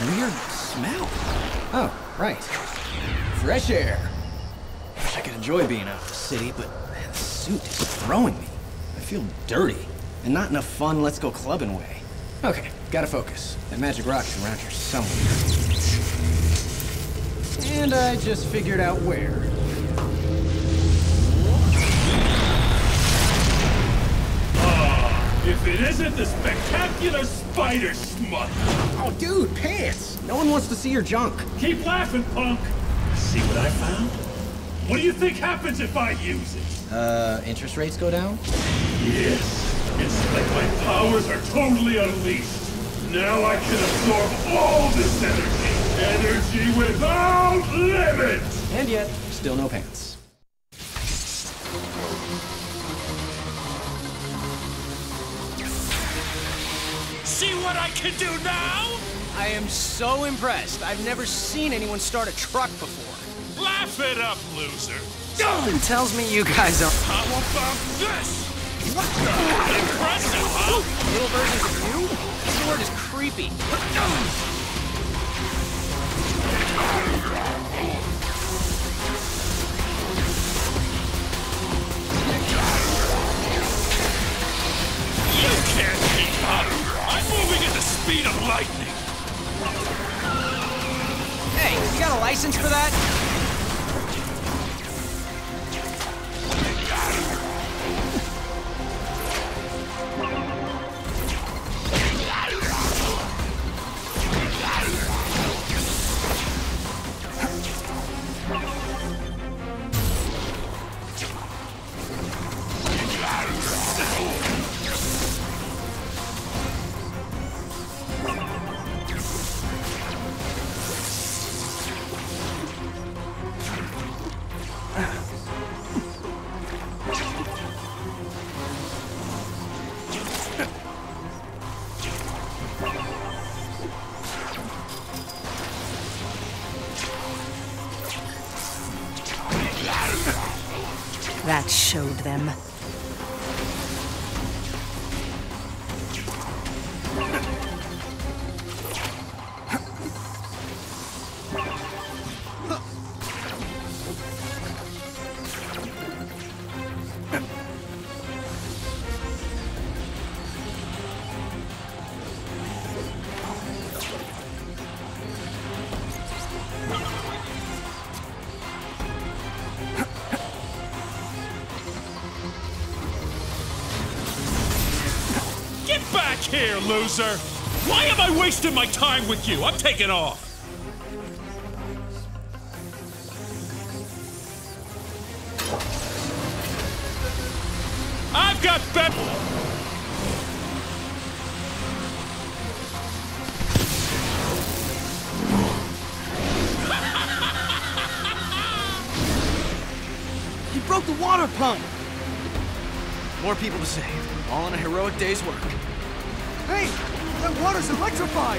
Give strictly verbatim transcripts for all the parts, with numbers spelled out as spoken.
weird smell. Oh, right. Fresh air. Wish I could enjoy being out in the city, but man, the suit is throwing me. I feel dirty, and not in a fun let's go clubbing way. Okay, gotta focus. That magic rock is around here somewhere. And I just figured out where. If it isn't the spectacular spider smut! Oh, dude, pants! No one wants to see your junk. Keep laughing, punk! See what I found? What do you think happens if I use it? Uh, interest rates go down? Yes. It's like my powers are totally unleashed. Now I can absorb all this energy. Energy without limit! And yet, still no pants. See what I can do now? I am so impressed. I've never seen anyone start a truck before. Laugh it up, loser! Something tells me you guys don't... How about this? What the? Impressive, huh? Little versions of you? This word is creepy. You can't keep up! I'm moving at the speed of lightning! Hey, you got a license for that? That showed them. Get back here, loser! Why am I wasting my time with you? I'm taking off! I've got bet- He broke the water pump! More people to save. All in a heroic day's work. Hey! That water's electrified!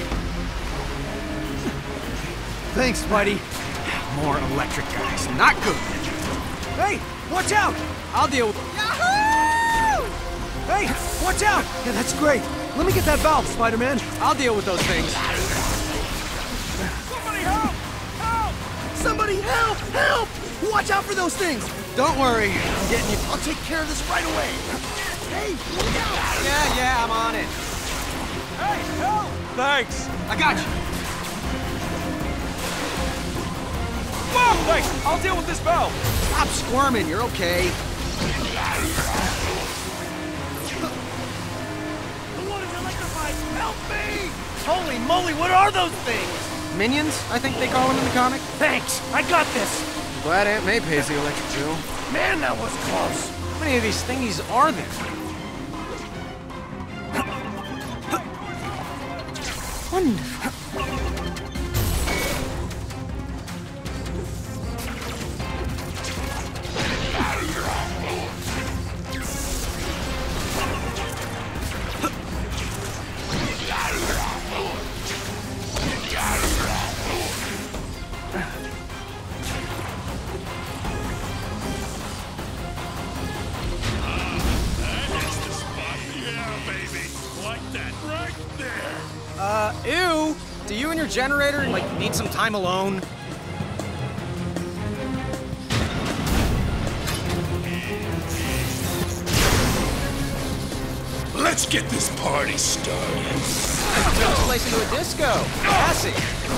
Thanks, Spidey. More electric guys. Not good. Hey! Watch out! I'll deal with... Yahoo! Hey! Watch out! Yeah, that's great. Let me get that valve, Spider-Man. I'll deal with those things. Somebody help! Help! Somebody help! Help! Watch out for those things! Don't worry. I'm getting you... I'll take care of this right away. Hey! Look out! Yeah, yeah, I'm on it. Hey, help! Thanks. I got you. Whoa! Thanks! I'll deal with this valve! Stop squirming. You're okay. The water's electrified! Help me! Holy moly, what are those things? Minions, I think they call them in the comic. Thanks! I got this! Glad Aunt May pays the electric bill. Man, that was close! How many of these thingies are there? Wonderful. Yeah, baby! Like that, right there! Uh, ew! do you and your generator, like, need some time alone? Let's get this party started. Turn this place into a disco. Classy.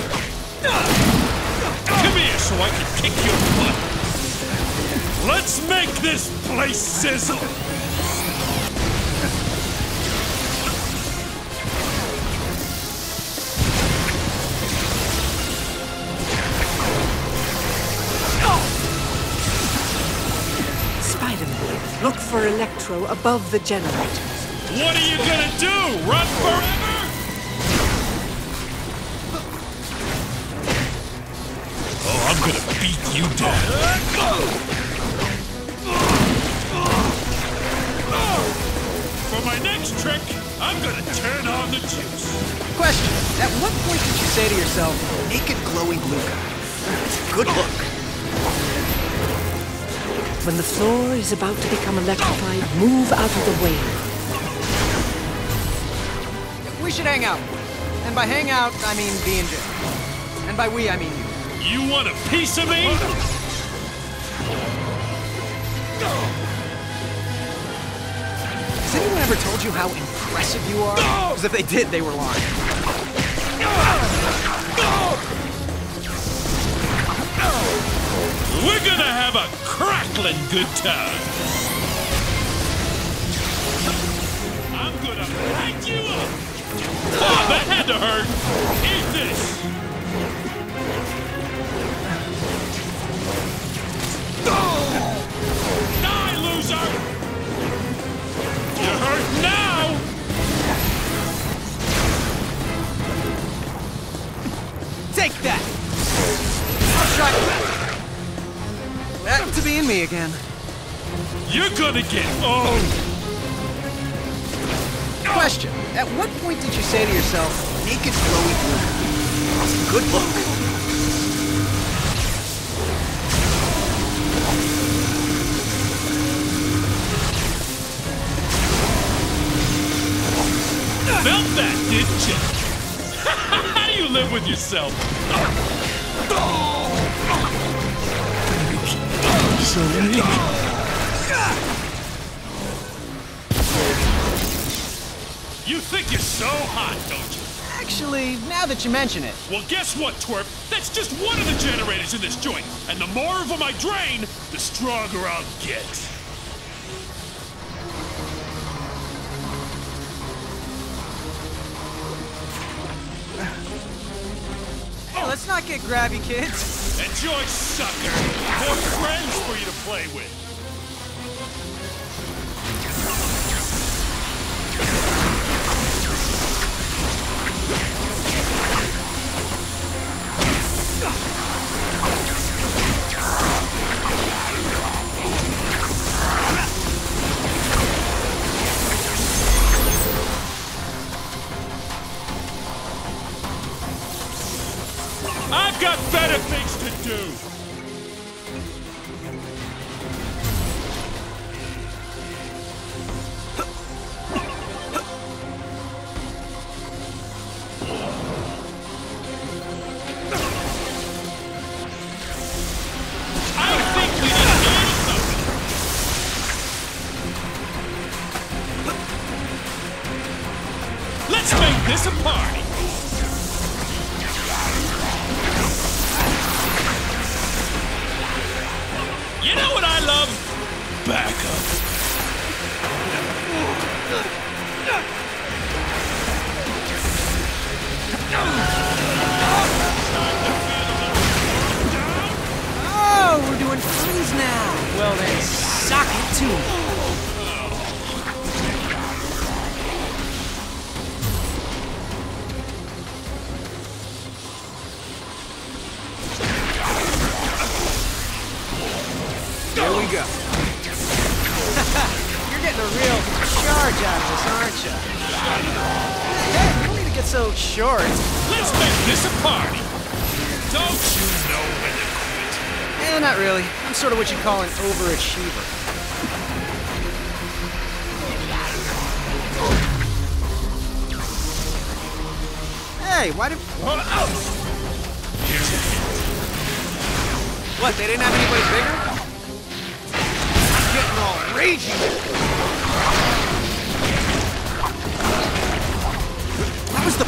Come here so I can kick your butt. Let's make this place sizzle. Spider-Man, look for Electro above the generators. What are you gonna do? Run forever? Oh, I'm gonna beat you down. For my next trick, I'm gonna turn on the juice. Question. At what point did you say to yourself, naked glowing blue guy? It's a good look. When the floor is about to become electrified, move out of the way. We should hang out. And by hang out, I mean be in jail. And by we, I mean you. You want a piece of me? Has anyone ever told you how impressive you are? Because if they did, they were lying. We're gonna have a crackling good time. I'm gonna light you up. Oh, that had to hurt. Eat this. Die, loser! You hurt now! Take that! I'll try that to be in me again. You're gonna get owned! Question. At what point did you say to yourself, naked glowy blue? It's a good look. Felt that, didn't you? How do you live with yourself? So weak. You think you're so hot, don't you? Actually, now that you mention it. Well, guess what, twerp? That's just one of the generators in this joint. And the more of them I drain, the stronger I'll get. Hey, let's not get grabby, kids. Enjoy, sucker. More friends for you to play with. I've got better things to do! I think we need to do something! Let's make this a party! You know what I love? Backup. Oh, we're doing puns now. Well then, suck it to me. There we go. You're getting a real charge out of this, aren't you? Hey, you don't need to get so short. Let's make this a party. Don't you know when to quit? Eh, not really. I'm sort of what you'd call an overachiever. Hey, why did... What, they didn't have anybody bigger? I'm getting all ragey. That was the...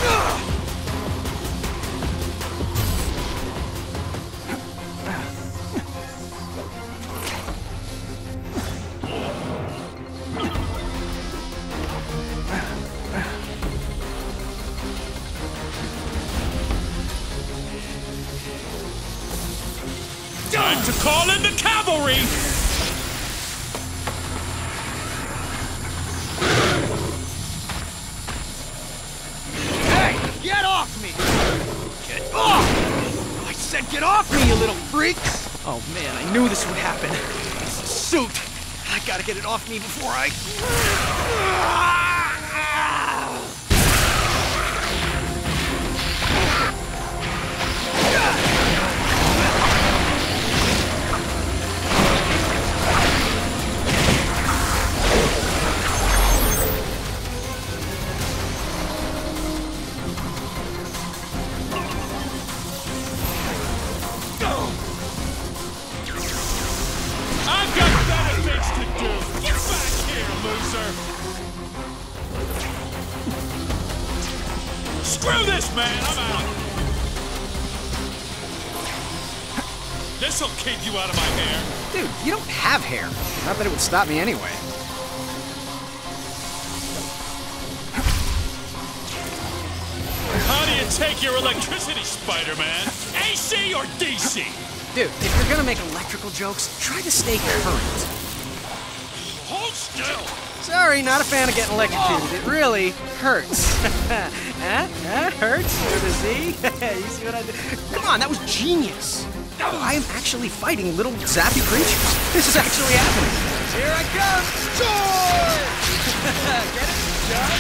Time to call in the cavalry! Hey, get off me! Get off! I said get off me, you little freaks! Oh man, I knew this would happen. This suit. I gotta get it off me before I... I've got better things to do! Get back here, loser! Screw this, man! I'm out! This'll keep you out of my hair! Dude, you don't have hair. Not that it would stop me anyway. How do you take your electricity, Spider-Man? A C or D C? Dude, if you're gonna make electrical jokes, try to stay current. Hold still! Sorry, not a fan of getting electrocuted. It really hurts. Huh? Huh? Hurts with a Z? You see what I did? Come on, that was genius. I am actually fighting little zappy creatures. This is actually happening. Here I come! Charge! Get it? Charge?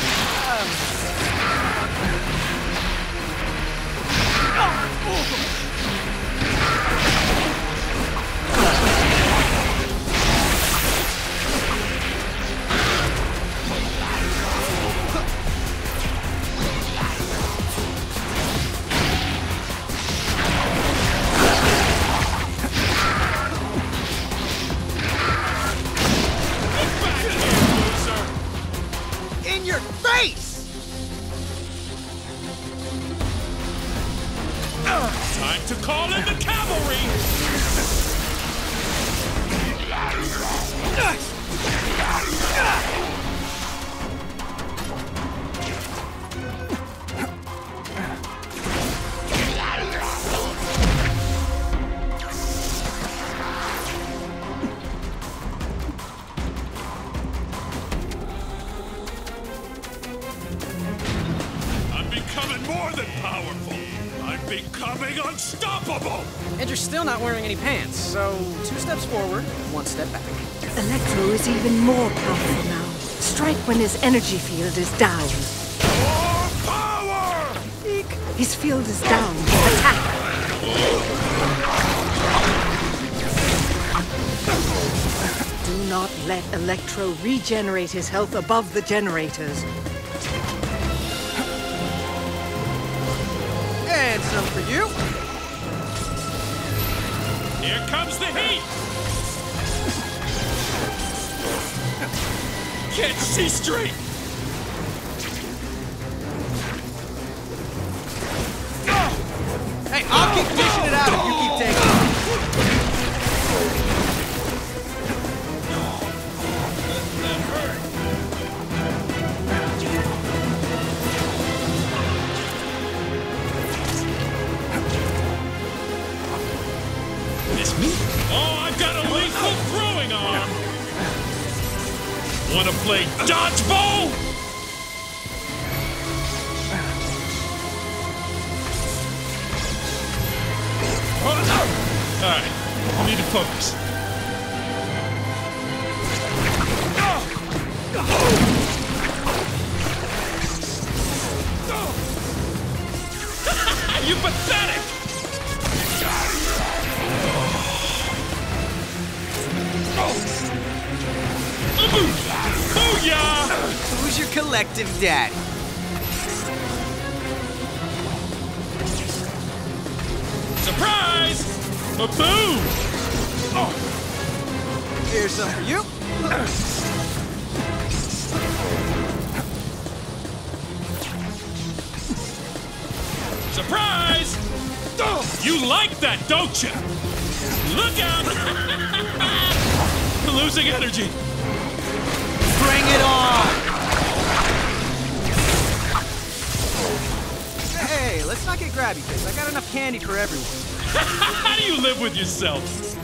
In your face! Time to call in the cavalry! I'm becoming more than powerful! I'm becoming unstoppable! And you're still not wearing any pants, so two steps forward, one step back. Electro is even more powerful now. Strike when his energy field is down. More power! Eek. His field is down. Attack! Do not let Electro regenerate his health above the generators. And some for you. Here comes the heat! Can't see straight! Hey, I'll keep dishing it out if you keep taking it. That hurt! This me? Oh, I've got a lethal throwing arm! Wanna play dodgeball? Alright, I need to focus. You pathetic! Booyah! Who's your collective daddy? Surprise! A boom! Oh. Here's some for you. Surprise! You like that, don't you? Look out! Losing energy. Bring it on! Hey, let's not get grabby, kids. I got enough candy for everyone. How do you live with yourself?